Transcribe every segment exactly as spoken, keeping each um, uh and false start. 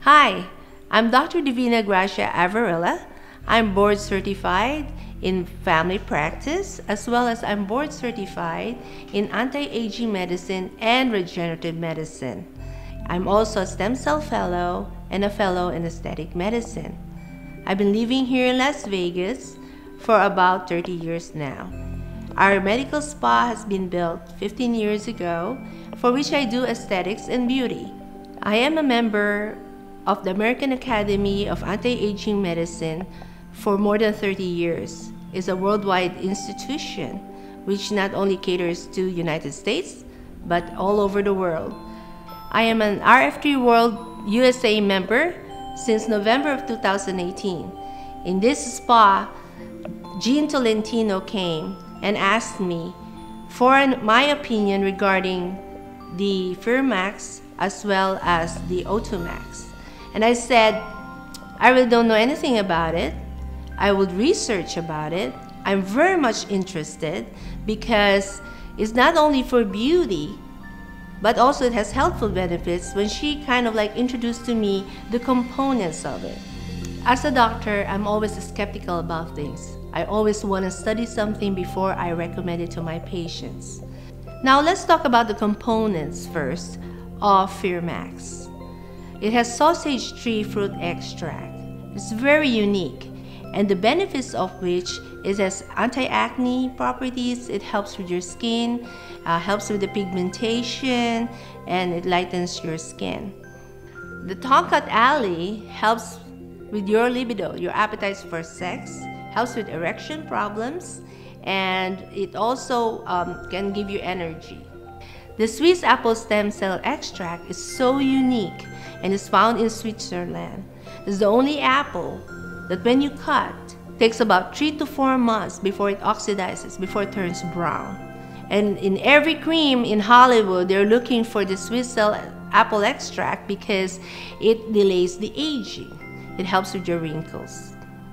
Hi, I'm Doctor Divina Gracia Avarilla. I'm board certified in family practice as well as I'm board certified in anti-aging medicine and regenerative medicine. I'm also a stem cell fellow and a fellow in aesthetic medicine. I've been living here in Las Vegas for about thirty years now. Our medical spa has been built fifteen years ago, for which I do aesthetics and beauty. I am a member of the American Academy of Anti-Aging Medicine for more than thirty years. It's a worldwide institution which not only caters to United States but all over the world. I am an R F three World U S A member since November of two thousand eighteen. In this spa, Jean Tolentino came and asked me for my opinion regarding the Firmax as well as the O two Max. And I said, I really don't know anything about it. I would research about it. I'm very much interested because it's not only for beauty, but also it has healthful benefits when she kind of like introduced to me the components of it. As a doctor, I'm always skeptical about things. I always want to study something before I recommend it to my patients. Now let's talk about the components first of Firmax. It has sausage tree fruit extract. It's very unique, and the benefits of which is as anti-acne properties. It helps with your skin, uh, helps with the pigmentation, and it lightens your skin. The Tonkat Alley helps with your libido, your appetite for sex, helps with erection problems, and it also um, can give you energy. The Swiss apple stem cell extract is so unique and is found in Switzerland. It's the only apple that when you cut, takes about three to four months before it oxidizes, before it turns brown. And in every cream in Hollywood, they're looking for the Swiss cell apple extract because it delays the aging. It helps with your wrinkles.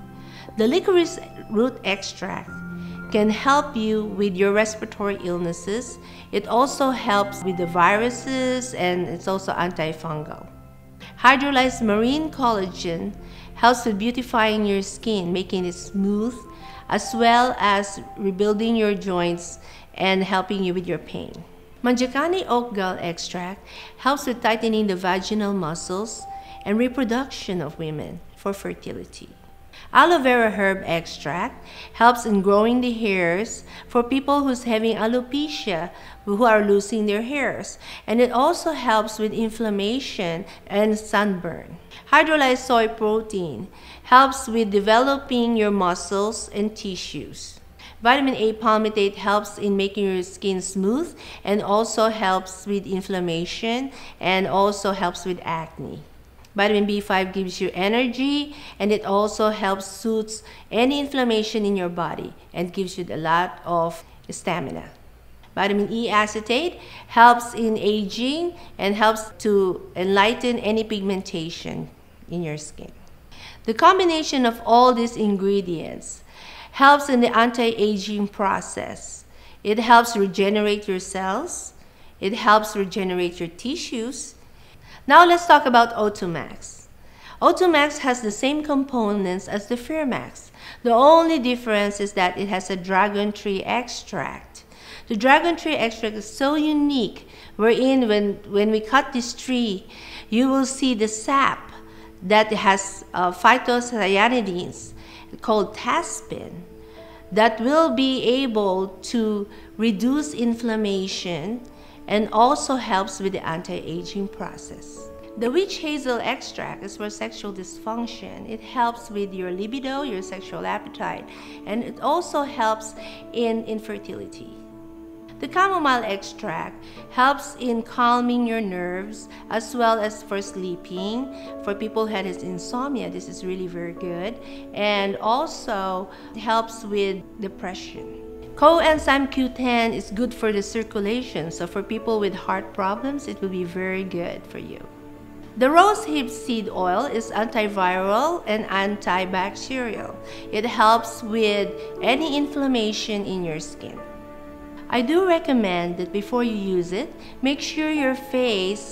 The licorice root extract can help you with your respiratory illnesses. It also helps with the viruses, and it's also antifungal. Hydrolyzed marine collagen helps with beautifying your skin, making it smooth, as well as rebuilding your joints and helping you with your pain. Manjakani oak gall extract helps with tightening the vaginal muscles and reproduction of women for fertility. Aloe vera herb extract helps in growing the hairs for people who's having alopecia, who are losing their hairs. And it also helps with inflammation and sunburn. Hydrolyzed soy protein helps with developing your muscles and tissues. Vitamin A palmitate helps in making your skin smooth and also helps with inflammation and also helps with acne. Vitamin B five gives you energy, and it also helps soothes any inflammation in your body and gives you a lot of stamina. Vitamin E acetate helps in aging and helps to enlighten any pigmentation in your skin. The combination of all these ingredients helps in the anti-aging process. It helps regenerate your cells. It helps regenerate your tissues. Now let's talk about O two Max. O two Max has the same components as the Firmax. The only difference is that it has a dragon tree extract. The dragon tree extract is so unique, wherein when, when we cut this tree, you will see the sap that has uh, phytocyanidins called taspin that will be able to reduce inflammation and also helps with the anti-aging process. The witch hazel extract is for sexual dysfunction. It helps with your libido, your sexual appetite, and it also helps in infertility. The chamomile extract helps in calming your nerves as well as for sleeping. For people who have insomnia, this is really very good, and also helps with depression. Coenzyme Q ten is good for the circulation, so for people with heart problems, it will be very good for you. The rose hip seed oil is antiviral and antibacterial. It helps with any inflammation in your skin. I do recommend that before you use it, make sure your face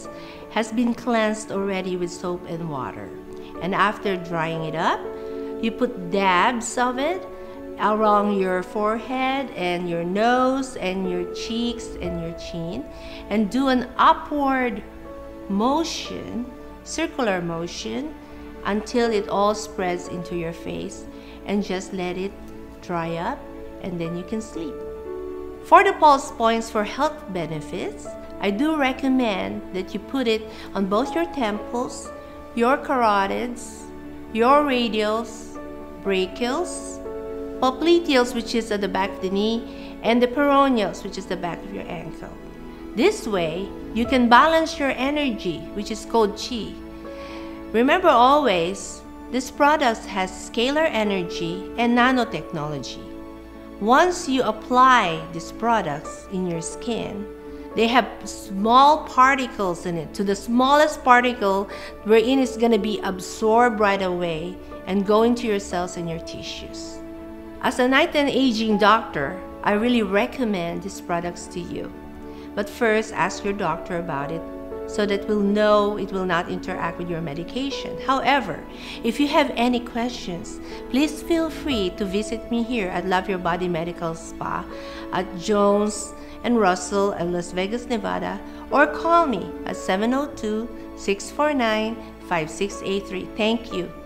has been cleansed already with soap and water. And after drying it up, you put dabs of it along your forehead and your nose and your cheeks and your chin, and do an upward motion, circular motion, until it all spreads into your face, and just let it dry up, and then you can sleep. For the pulse points for health benefits, I do recommend that you put it on both your temples, your carotids, your radials, brachials, popliteals, which is at the back of the knee, and the peroneals, which is the back of your ankle. This way, you can balance your energy, which is called chi. Remember always, this product has scalar energy and nanotechnology. Once you apply these products in your skin, they have small particles in it, to the smallest particle wherein it's going to be absorbed right away and go into your cells and your tissues. As a night and aging doctor, I really recommend these products to you. But first, ask your doctor about it so that we'll know it will not interact with your medication. However, if you have any questions, please feel free to visit me here at Love Your Body Medical Spa at Jones and Russell in Las Vegas, Nevada, or call me at seven oh two, six four nine, five six eight three. Thank you.